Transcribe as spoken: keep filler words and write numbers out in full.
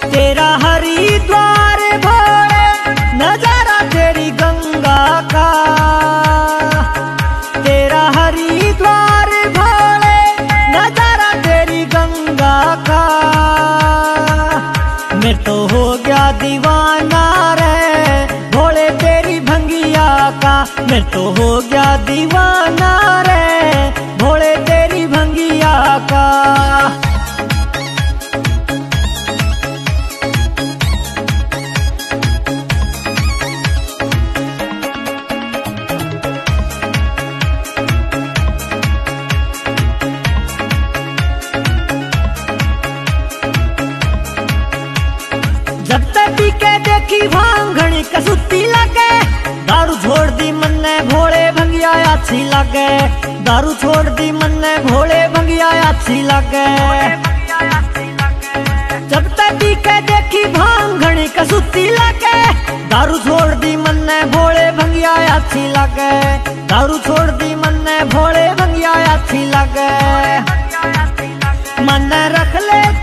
तेरा हरिद्वार भोले नजारा तेरी गंगा का, तेरा हरिद्वार भोले नजारा तेरी गंगा का। मैं तो हो गया दीवाना रे भोले तेरी भंगिया का, मैं तो हो गया दीवाना रे भोले तेरी भंगिया का। जब तक पी के देखी भांग घणी कसुती लगे, दारू छोड़ दी मन्ने भोले भंगिया अच्छी लगे, दारू छोड़ दी मन्ने भोले भंगिया अच्छी लगे। जब तक पी के देखी भांग घणी कसुती लगे, दारू छोड़ दी मन्ने भोले भंगिया अच्छी लगे, दारू छोड़ दी मन्ने भोले भंगिया अच्छी लगे। मन रख ले